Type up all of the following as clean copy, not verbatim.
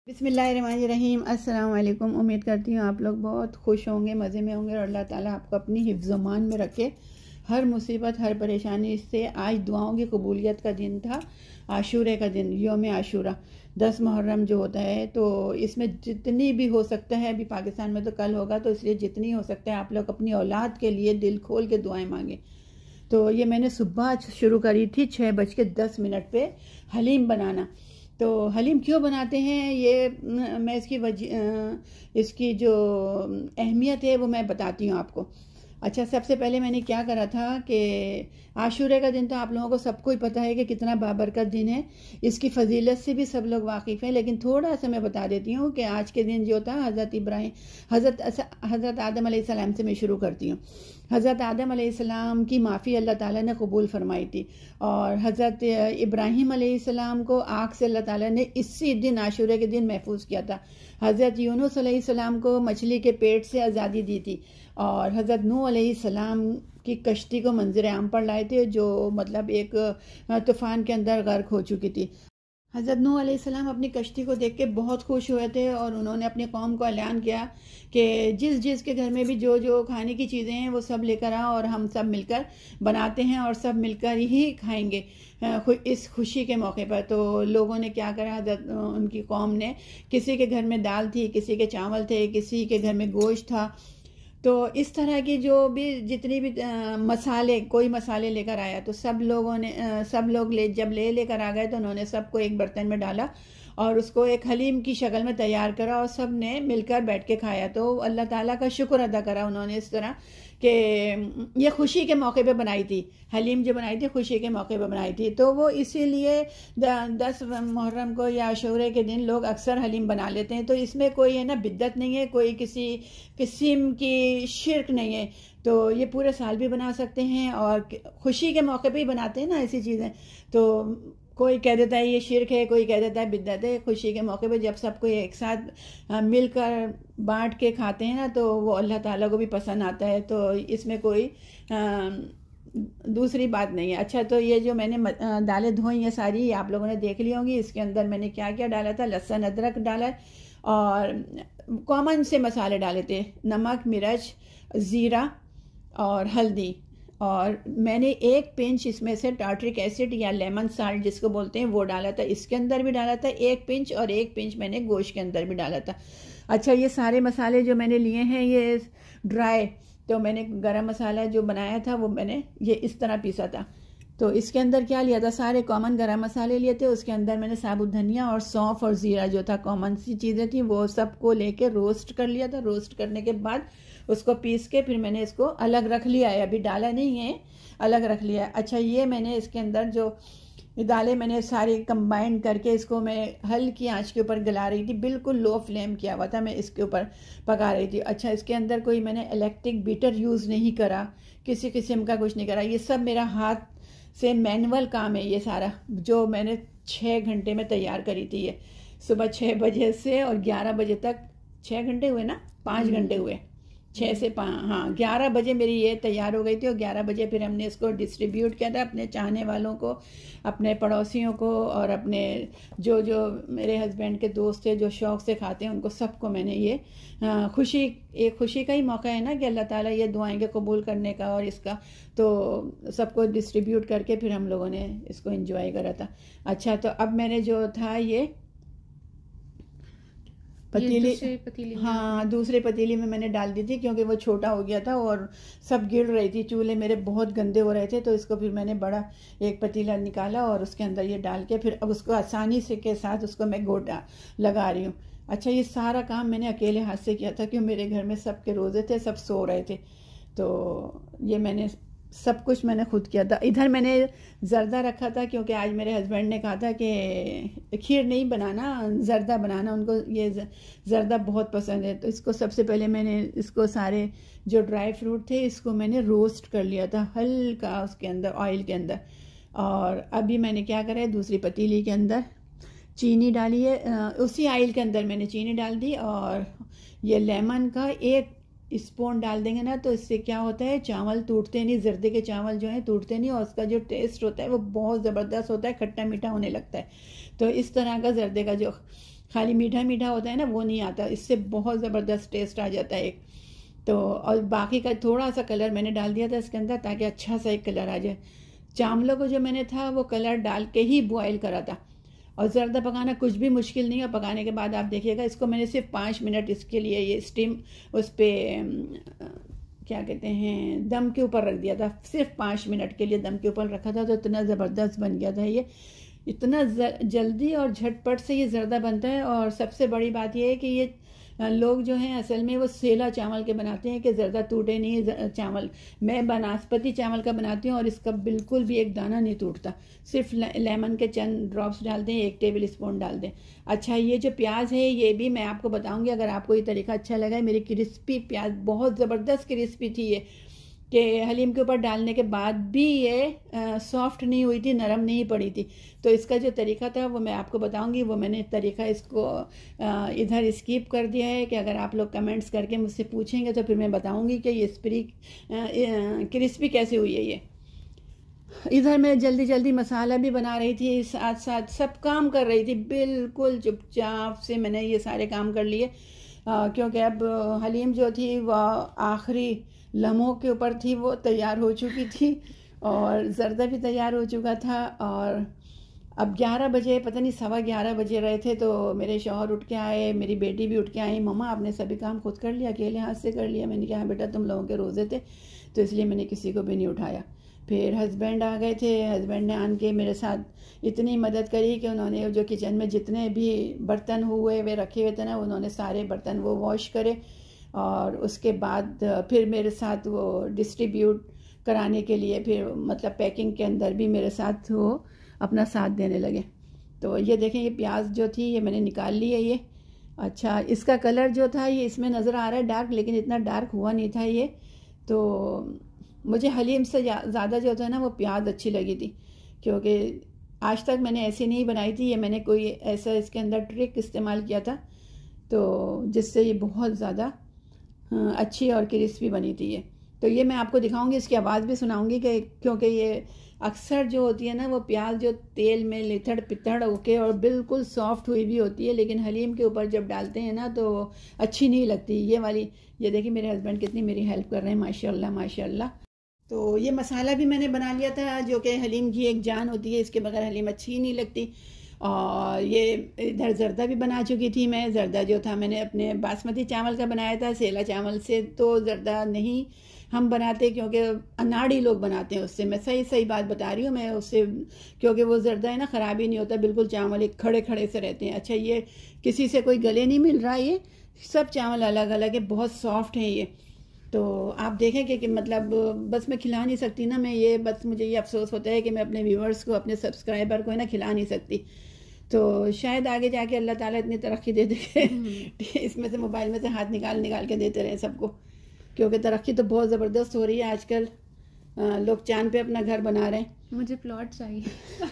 बिस्मिल्लाहिर्रहमानिर्रहीम। अस्सलाम वालेकुम। उम्मीद करती हूँ आप लोग बहुत खुश होंगे, मज़े में होंगे और अल्लाह ताला आपको अपनी हिफ्ज़-ओ-मान में रखे। हर मुसीबत, हर परेशानी से। आज दुआओं की कबूलियत का दिन था, आशूरे का दिन, यौम आशूरा 10 मुहर्रम जो होता है। तो इसमें जितनी भी हो सकता है, अभी पाकिस्तान में तो कल होगा, तो इसलिए जितनी हो सकता है आप लोग अपनी औलाद के लिए दिल खोल के दुआएं मांगे। तो ये मैंने सुबह शुरू करी थी 6:10 पे हलीम बनाना। तो हलीम क्यों बनाते हैं ये मैं इसकी जो अहमियत है वो मैं बताती हूँ आपको। अच्छा, सबसे पहले मैंने क्या करा था कि आशूरे का दिन तो आप लोगों को सबको ही पता है कि कितना बाबरकत दिन है, इसकी फजीलत से भी सब लोग वाकिफ़ हैं। लेकिन थोड़ा सा मैं बता देती हूँ कि आज के दिन जो था हज़रत आदम अलैहिस्सलाम से मैं शुरू करती हूँ। हज़रत आदम अलैहिस्सलाम की माफ़ी अल्लाह ताला ने कबूल फरमाई थी और हज़रत इब्राहीम अलैहिस्सलाम को आग से अल्लाह ताला ने इसी दिन आशूरे के दिन महफूज किया था। हज़रत यूनुस अलैहिस्सलाम को मछली के पेट से आज़ादी दी थी और हज़रत नूह अलैहिस्सलाम की कश्ती को मंज़िर आम पर लाए थे, जो मतलब एक तूफ़ान के अंदर गर्क हो चुकी थी। हज़रत नूह अलैहिस्सलाम अपनी कश्ती को देख के बहुत खुश हुए थे और उन्होंने अपनी कौम को ऐलान किया कि जिस के घर में भी जो जो खाने की चीज़ें हैं वो सब लेकर आओ और हम सब मिलकर बनाते हैं और सब मिलकर ही खाएंगे इस खुशी के मौके पर। तो लोगों ने क्या करा, उनकी कौम ने, किसी के घर में दाल थी, किसी के चावल थे, किसी के घर में गोश्त था। तो इस तरह की जो भी जितनी भी कोई मसाले लेकर आया तो सब लोग जब लेकर आ गए तो उन्होंने सबको एक बर्तन में डाला और उसको एक हलीम की शक्ल में तैयार करा और सब ने मिलकर बैठ के खाया। तो अल्लाह ताला का शुक्र अदा करा उन्होंने इस तरह कि ये खुशी के मौके पे बनाई थी। हलीम जो बनाई थी खुशी के मौके पे बनाई थी। तो वो इसीलिए 10 मुहर्रम को या आशूरे के दिन लोग अक्सर हलीम बना लेते हैं। तो इसमें कोई है ना बिद्दत नहीं है, कोई किसी किस्म की शिर्क नहीं है। तो ये पूरे साल भी बना सकते हैं और खुशी के मौके पे ही बनाते हैं ना ऐसी चीज़ें। तो कोई कह देता है ये शिर्क है, कोई कह देता है बिद्दत है। खुशी के मौके पे जब सबको एक साथ मिलकर बांट के खाते हैं ना तो वो अल्लाह ताला को भी पसंद आता है। तो इसमें कोई दूसरी बात नहीं है। अच्छा, तो ये जो मैंने दालें धोई हैं सारी, आप लोगों ने देख ली होंगी। इसके अंदर मैंने क्या क्या डाला था, लहसुन अदरक डाला और कॉमन से मसाले डाले थे, नमक, मिर्च, ज़ीरा और हल्दी। और मैंने 1 पिंच इसमें से टार्टरिक एसिड या लेमन साल्ट जिसको बोलते हैं वो डाला था, इसके अंदर भी डाला था 1 पिंच, और 1 पिंच मैंने गोश्त के अंदर भी डाला था। अच्छा, ये सारे मसाले जो मैंने लिए हैं ये ड्राई, तो मैंने गरम मसाला जो बनाया था वो मैंने ये इस तरह पीसा था। तो इसके अंदर क्या लिया था, सारे कॉमन गरम मसाले लिए थे। उसके अंदर मैंने साबुत धनिया और सौंफ और ज़ीरा जो था, कॉमन सी चीज़ें थी, वो सबको लेके रोस्ट कर लिया था। रोस्ट करने के बाद उसको पीस के फिर मैंने इसको अलग रख लिया है, अभी डाला नहीं है, अलग रख लिया है। अच्छा, ये मैंने इसके अंदर जो दालें मैंने सारी कंबाइन करके इसको मैं हल्की आंच के ऊपर गला रही थी, बिल्कुल लो फ्लेम किया हुआ था, मैं इसके ऊपर पका रही थी। अच्छा, इसके अंदर कोई मैंने इलेक्ट्रिक बीटर यूज़ नहीं करा, किसी किस्म का कुछ नहीं करा। ये सब मेरा हाथ से मैनुअल काम है। ये सारा जो मैंने 6 घंटे में तैयार करी थी, ये सुबह 6 बजे से और 11 बजे तक, 6 घंटे हुए ना, 5 घंटे हुए, 6 से 5, हाँ 11 बजे मेरी ये तैयार हो गई थी। और 11 बजे फिर हमने इसको डिस्ट्रीब्यूट किया था अपने चाहने वालों को, अपने पड़ोसियों को और अपने जो जो मेरे हस्बैंड के दोस्त थे जो शौक़ से खाते हैं उनको सबको मैंने ये खुशी का ही मौका है ना कि अल्लाह ताला ये दुआएं के कबूल करने का और इसका, तो सबको डिस्ट्रीब्यूट करके फिर हम लोगों ने इसको एंजॉय करा था। अच्छा, तो अब मैंने जो था ये पतीली, हाँ दूसरे पतीली में मैंने डाल दी थी क्योंकि वो छोटा हो गया था और सब गिर रही थी, चूल्हे मेरे बहुत गंदे हो रहे थे। तो इसको फिर मैंने बड़ा एक पतीला निकाला और उसके अंदर ये डाल के फिर अब उसको आसानी से के साथ उसको मैं गोटा लगा रही हूँ। अच्छा, ये सारा काम मैंने अकेले हाथ से किया था क्योंकि मेरे घर में सबके रोज़े थे, सब सो रहे थे। तो ये मैंने सब कुछ मैंने खुद किया था। इधर मैंने ज़र्दा रखा था क्योंकि आज मेरे हस्बैंड ने कहा था कि खीर नहीं बनाना, ज़र्दा बनाना, उनको ये ज़र्दा बहुत पसंद है। तो इसको सबसे पहले मैंने इसको सारे जो ड्राई फ्रूट थे इसको मैंने रोस्ट कर लिया था हल्का उसके अंदर, ऑयल के अंदर। और अभी मैंने क्या करा है, दूसरी पतीली के अंदर चीनी डाली है, उसी ऑयल के अंदर मैंने चीनी डाल दी और ये लेमन का 1 स्पून डाल देंगे ना तो इससे क्या होता है, चावल टूटते नहीं, जर्दे के चावल जो हैं टूटते नहीं और उसका जो टेस्ट होता है वो बहुत ज़बरदस्त होता है, खट्टा मीठा होने लगता है। तो इस तरह का जर्दे का जो खाली मीठा मीठा होता है ना, वो नहीं आता, इससे बहुत ज़बरदस्त टेस्ट आ जाता है एक। तो और बाकी का थोड़ा सा कलर मैंने डाल दिया था इसके अंदर ताकि अच्छा सा एक कलर आ जाए। चावलों को जो मैंने था वो कलर डाल के ही बॉयल करा था। और ज़्यादा पकाना कुछ भी मुश्किल नहीं है। पकाने के बाद आप देखिएगा, इसको मैंने सिर्फ 5 मिनट इसके लिए ये स्टीम उस पर क्या कहते हैं दम के ऊपर रख दिया था। सिर्फ 5 मिनट के लिए दम के ऊपर रखा था, तो इतना ज़बरदस्त बन गया था ये। इतना जल्दी और झटपट से ये ज़र्दा बनता है। और सबसे बड़ी बात ये है कि ये लोग जो हैं असल में वो सेला चावल के बनाते हैं कि ज़र्दा टूटे नहीं चावल। मैं बनास्पति चावल का बनाती हूँ और इसका बिल्कुल भी एक दाना नहीं टूटता। सिर्फ लेमन के चंद ड्रॉप्स डाल दें, 1 टेबल स्पून डाल दें। अच्छा, ये जो प्याज है ये भी मैं आपको बताऊंगी, अगर आपको ये तरीका अच्छा लगा। मेरी क्रिस्पी प्याज बहुत ज़बरदस्त क्रिस्पी थी ये, कि हलीम के ऊपर डालने के बाद भी ये सॉफ्ट नहीं हुई थी, नरम नहीं पड़ी थी। तो इसका जो तरीका था वो मैं आपको बताऊंगी। वो मैंने तरीका इसको इधर स्किप कर दिया है कि अगर आप लोग कमेंट्स करके मुझसे पूछेंगे तो फिर मैं बताऊंगी कि ये क्रिस्पी कैसे हुई है ये। इधर मैं जल्दी जल्दी मसाला भी बना रही थी, साथ साथ सब काम कर रही थी। बिल्कुल चुपचाप से मैंने ये सारे काम कर लिए, क्योंकि अब हलीम जो थी वह आखिरी लम्हों के ऊपर थी, वो तैयार हो चुकी थी और ज़र्दा भी तैयार हो चुका था। और अब 11 बजे, पता नहीं 11:15 बजे रहे थे, तो मेरे शौहर उठ के आए, मेरी बेटी भी उठ के आई। मम्मा आपने सभी काम खुद कर लिया, अकेले हाथ से कर लिया? मैंने कहा बेटा तुम लोगों के रोज़े थे तो इसलिए मैंने किसी को भी नहीं उठाया। फिर हस्बैंड आ गए थे, हस्बैंड ने आन के मेरे साथ इतनी मदद करी कि उन्होंने जो किचन में जितने भी बर्तन हुए वे रखे हुए थे ना, उन्होंने सारे बर्तन वो वॉश करे। और उसके बाद फिर मेरे साथ वो डिस्ट्रीब्यूट कराने के लिए, फिर मतलब पैकिंग के अंदर भी मेरे साथ वो अपना साथ देने लगे। तो ये देखें, ये प्याज जो थी ये मैंने निकाल ली है ये। अच्छा, इसका कलर जो था ये इसमें नज़र आ रहा है डार्क, लेकिन इतना डार्क हुआ नहीं था ये। तो मुझे हलीम से ज़्यादा जो होता है ना वो प्याज अच्छी लगी थी, क्योंकि आज तक मैंने ऐसी नहीं बनाई थी। ये मैंने कोई ऐसा इसके अंदर ट्रिक इस्तेमाल किया था, तो जिससे ये बहुत ज़्यादा अच्छी और क्रिस्पी बनी थी ये। तो ये मैं आपको दिखाऊंगी, इसकी आवाज़ भी सुनाऊंगी कि क्योंकि ये अक्सर जो होती है ना वो प्याज जो तेल में लिथड़ पिथड़ होके और बिल्कुल सॉफ्ट हुई भी होती है, लेकिन हलीम के ऊपर जब डालते हैं ना तो अच्छी नहीं लगती ये वाली। ये देखिए मेरे हस्बैंड कितनी मेरी हेल्प कर रहे हैं, माशाल्लाह माशाल्लाह। तो ये मसाला भी मैंने बना लिया था, जो कि हलीम की एक जान होती है, इसके बगैर हलीम अच्छी ही नहीं लगती। और ये इधर ज़र्दा भी बना चुकी थी मैं। ज़र्दा जो था मैंने अपने बासमती चावल का बनाया था, सेला चावल से तो ज़र्दा नहीं हम बनाते, क्योंकि अनाड़ी लोग बनाते हैं उससे। मैं सही बात बता रही हूँ मैं उससे, क्योंकि वो ज़र्दा है ना ख़राब ही नहीं होता, बिल्कुल चावल एक खड़े खड़े से रहते हैं। अच्छा, ये किसी से कोई गले नहीं मिल रहा, ये सब चावल अलग अलग है, बहुत सॉफ्ट है ये। तो आप देखें कि मतलब बस मैं खिला नहीं सकती ना, मैं ये बस मुझे ये अफसोस होता है कि मैं अपने व्यूअर्स को, अपने सब्सक्राइबर को है ना खिला नहीं सकती। तो शायद आगे जाके अल्लाह ताला इतनी तरक्की दे दे इसमें से मोबाइल में से हाथ निकाल निकाल के देते रहे सबको, क्योंकि तरक्की तो बहुत ज़बरदस्त हो रही है आजकल। लोग चांद पे अपना घर बना रहे हैं। मुझे प्लॉट चाहिए।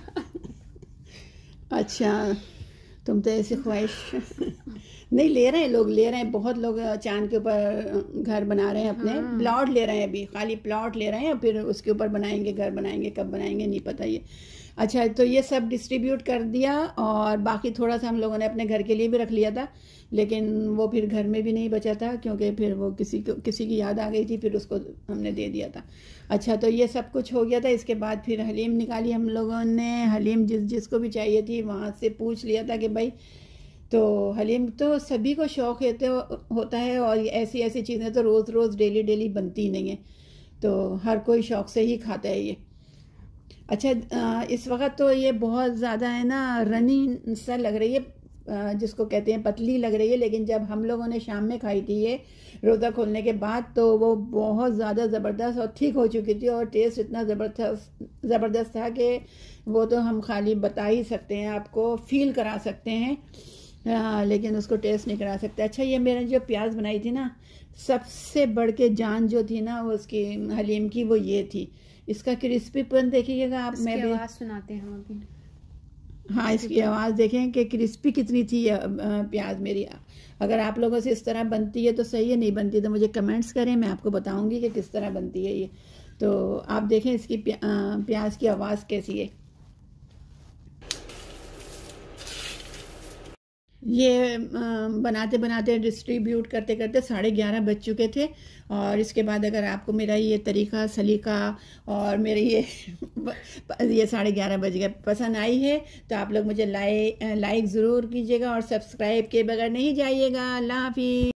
अच्छा, तुम तो ऐसी ख्वाहिश नहीं, ले रहे हैं लोग, ले रहे हैं, बहुत लोग चांद के ऊपर घर बना रहे हैं अपने। प्लॉट ले रहे हैं, अभी खाली प्लॉट ले रहे हैं, फिर उसके ऊपर बनाएंगे घर, बनाएंगे कब बनाएंगे नहीं पता ये। अच्छा, तो ये सब डिस्ट्रीब्यूट कर दिया और बाकी थोड़ा सा हम लोगों ने अपने घर के लिए भी रख लिया था, लेकिन वो फिर घर में भी नहीं बचा था, क्योंकि फिर वो किसी की याद आ गई थी, फिर उसको हमने दे दिया था। अच्छा, तो ये सब कुछ हो गया था। इसके बाद फिर हलीम निकाली हम लोगों ने। हलीम जिसको भी चाहिए थी वहाँ से पूछ लिया था कि भाई, तो हलीम तो सभी को शौक़ होता है, और ऐसी ऐसी चीज़ें तो रोज़ रोज़ डेली बनती ही नहीं है, तो हर कोई शौक़ से ही खाता है ये। अच्छा, इस वक्त तो ये बहुत ज़्यादा है ना रनी सा लग रही है, जिसको कहते हैं पतली लग रही है, लेकिन जब हम लोगों ने शाम में खाई थी ये रोज़ा खोलने के बाद, तो वो बहुत ज़्यादा ज़बरदस्त और ठीक हो चुकी थी, और टेस्ट इतना ज़बरदस्त था कि वो तो हम खाली बता ही सकते हैं, आपको फ़ील करा सकते हैं, लेकिन उसको टेस्ट नहीं करा सकते। अच्छा, ये मैंने जो प्याज बनाई थी ना, सबसे बढ़ के जान जो थी ना उसकी हलीम की, वो ये थी। इसका क्रिस्पीपन देखिएगा आप। मैं भी आवाज़ सुनाते हैं हम अभी। हाँ, इसकी आवाज़ देखें कि क्रिस्पी कितनी थी प्याज मेरी। अगर आप लोगों से इस तरह बनती है तो सही है, नहीं बनती तो मुझे कमेंट्स करें, मैं आपको बताऊंगी कि किस तरह बनती है ये। तो आप देखें इसकी प्याज की आवाज़ कैसी है। ये बनाते बनाते डिस्ट्रीब्यूट करते करते 11:30 बज चुके थे। और इसके बाद अगर आपको मेरा ये तरीका सलीका और मेरे ये 11:30 बज गए पसंद आई है तो आप लोग मुझे लाइक ज़रूर कीजिएगा और सब्सक्राइब के बगैर नहीं जाइएगा। अल्लाह हाफिज़।